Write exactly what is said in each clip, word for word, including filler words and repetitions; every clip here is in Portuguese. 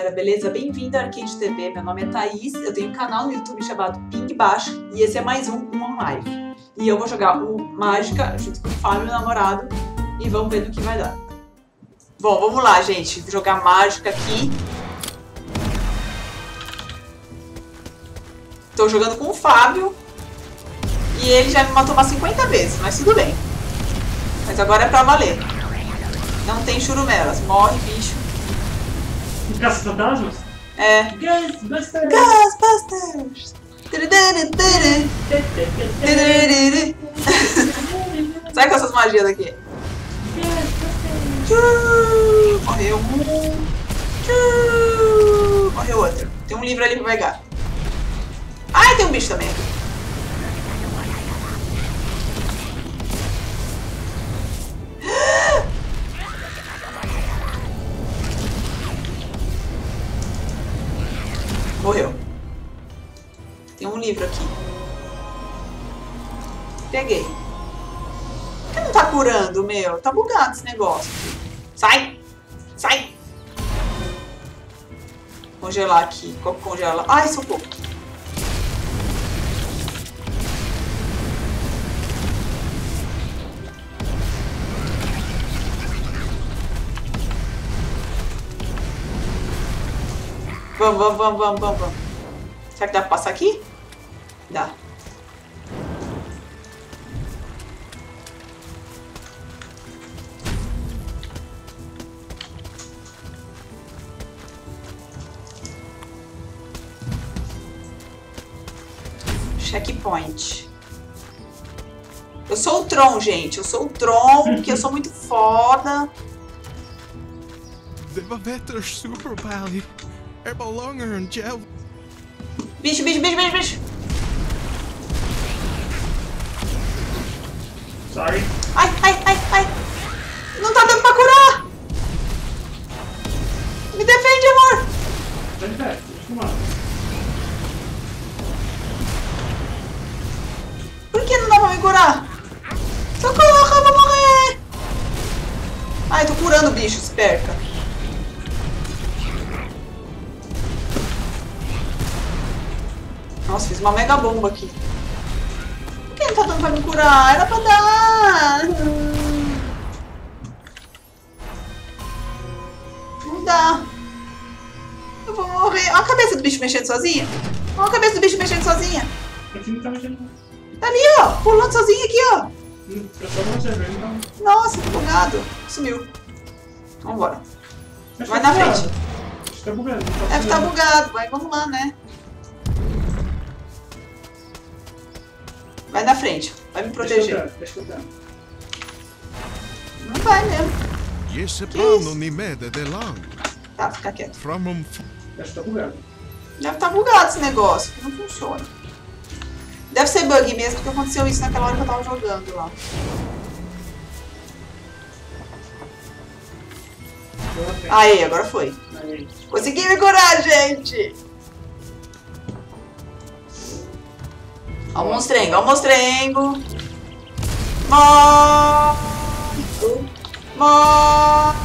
galera, beleza? Bem-vindo ao Arcade T V, meu nome é Thaís, eu tenho um canal no YouTube chamado Ping Baixo e esse é mais um One Life. E eu vou jogar o Mágica junto com o Fábio, meu namorado, e vamos ver no que vai dar. Bom, vamos lá, gente, vou jogar Mágica aqui. Tô jogando com o Fábio e ele já me matou umas cinquenta vezes, mas tudo bem. Mas agora é pra valer. Não tem churumelas, morre, bicho. Caça-fantasmas? É. Ghostbusters! Ghostbusters! Sai com essas magias daqui. Tchuu, morreu um. Tchuu, morreu outro. Tem um livro ali pra pegar. Ai, tem um bicho também aqui. Morreu. Tem um livro aqui. Peguei. Por que não tá curando, meu? Tá bugado esse negócio. Sai! Sai! Congelar aqui. Como congela? Ai, socorro. Vamos, vamos, vamos, vamos, vamos, vamos. Será que dá pra passar aqui? Dá. Checkpoint. Eu sou o Tron, gente. Eu sou o Tron, que eu sou muito foda. Devaveter Super Pally. Herbalonger and Gel. Bicho, bicho, bicho, bicho, bicho. Sorry. Ai, ai, ai, ai. Não tá dando pra curar. Me defende, amor. Vem cá, deixa eu fumar. Por que não dá pra me curar? Socorro, eu vou morrer. Ai, tô curando o bicho, esperta. Nossa, fiz uma mega bomba aqui. Por que não tá dando pra me curar? Era pra dar. Não dá. Eu vou morrer. Olha a cabeça do bicho mexendo sozinha. Olha a cabeça do bicho mexendo sozinha. Aqui não tá mexendo. Tá ali, ó. Pulando sozinha aqui, ó. Hum, eu só não observei, então. Nossa, que bugado. Sumiu. Vambora. Acho Vai que tá na bugado. frente. Acho que tá bugado. não tá Deve estar funcionando. bugado. Vai, vamos lá, né? Vai na frente. Vai me Deixa eu proteger. dar, deixa eu dar. Não vai mesmo. Jesse isso? Pano ni med de lang. Tá, fica quieto. Framom Acho que tá bugado. Deve estar bugado esse negócio. Que não funciona. Deve ser bug mesmo, porque aconteceu isso naquela hora que eu tava jogando lá. Aí, agora foi. Aí. Consegui me curar, gente! Ó o monstrengo, ó o monstrengo! Morre! Morre!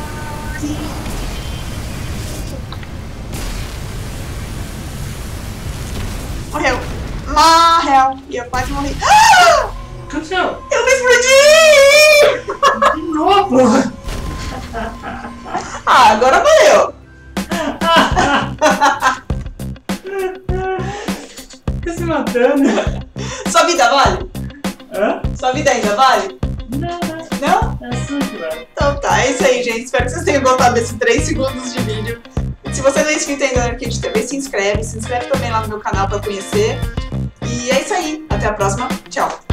Morreu! Morreu! E eu quase morri. Ah! O que aconteceu? Eu me explodi! De novo! Ah, agora valeu! Fica se matando. Sua vida vale? Hã? Sua vida ainda vale? Não, não. Não? É super, velho. Então tá, é isso aí, gente. Espero que vocês tenham gostado desses três segundos de vídeo. Se você não é inscrito ainda no Arcade T V, se inscreve. Se inscreve também lá no meu canal pra conhecer. E é isso aí. Até a próxima. Tchau.